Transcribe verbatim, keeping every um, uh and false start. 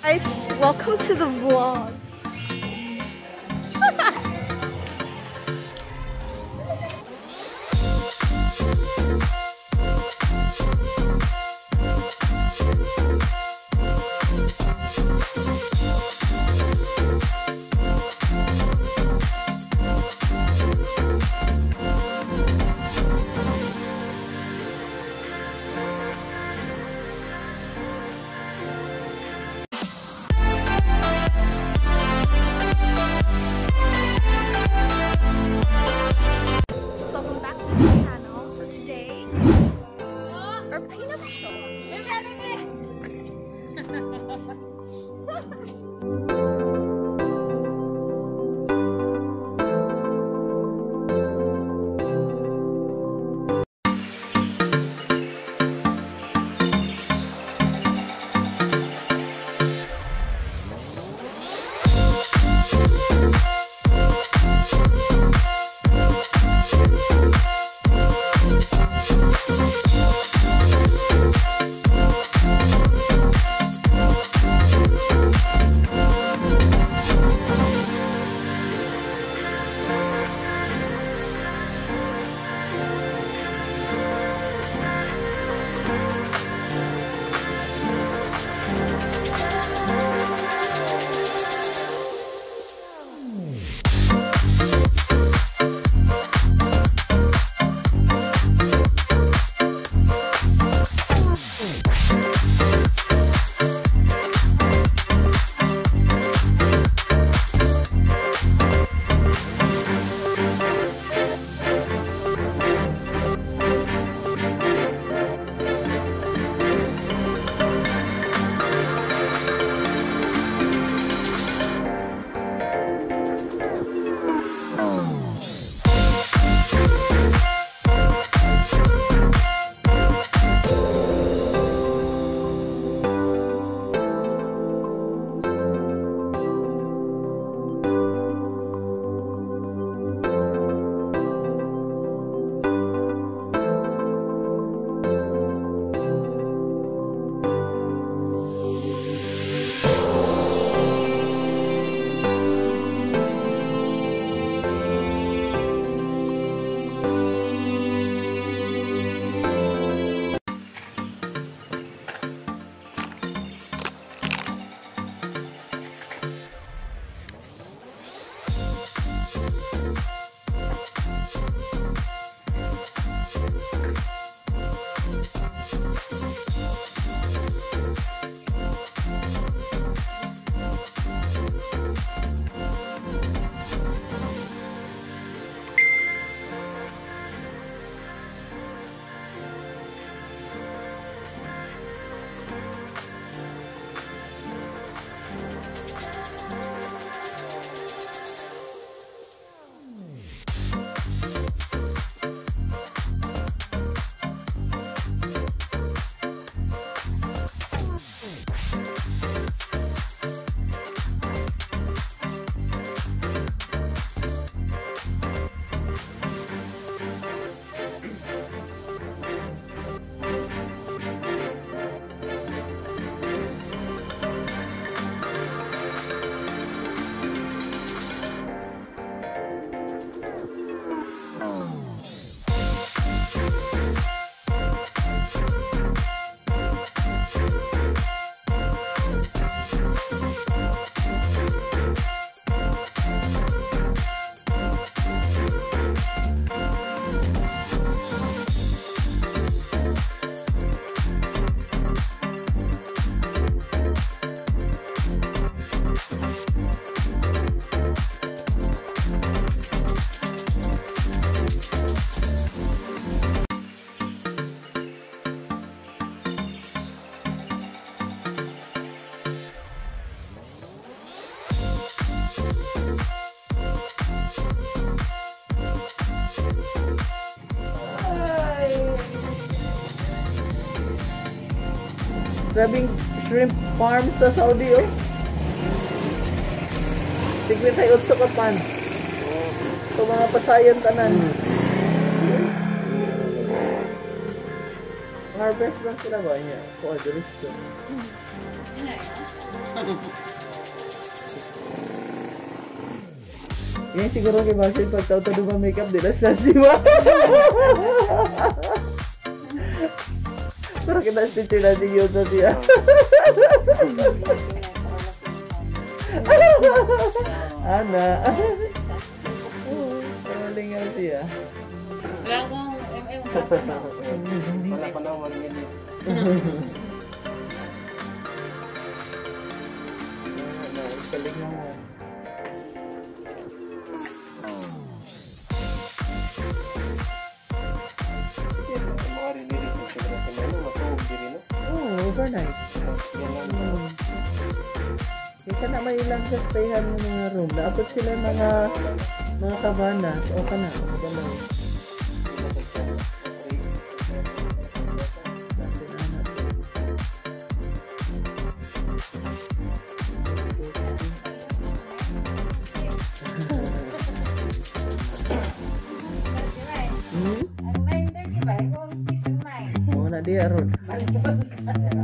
Guys, welcome to the vlog. Grabing shrimp farm sa Saudi, oh. Tignan tayo sa kapan. So, mga pasayan tanan. Harvest lang sila ba niya? O, diretso. Yan siguro kay Marcel pag tao to naman makeup dilas na siwa. Pero kita picture natin yun sa siya. Ana. Kamaling nga siya. Wala pa na one minute. Galing nga. Mga release sa sobrang kanya, matuog din, no? Oo, overnight. Yan lang. Hmm. Ika na may ilang sa stayhan ng mga room. Dapat sila mga mga cabanas. O ka na. O ka na. Hmm? Oo na di aron.